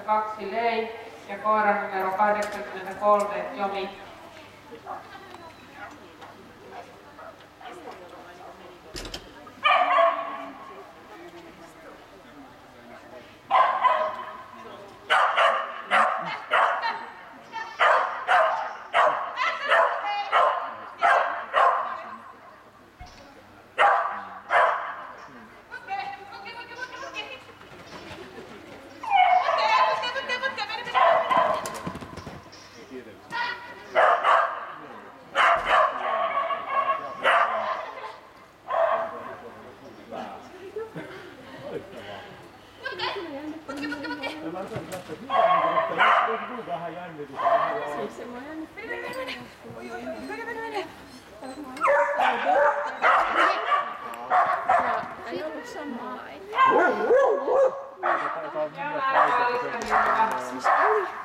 82 Lei ja koira numero 83 Jomi. Ei ollut samanlainen. Ja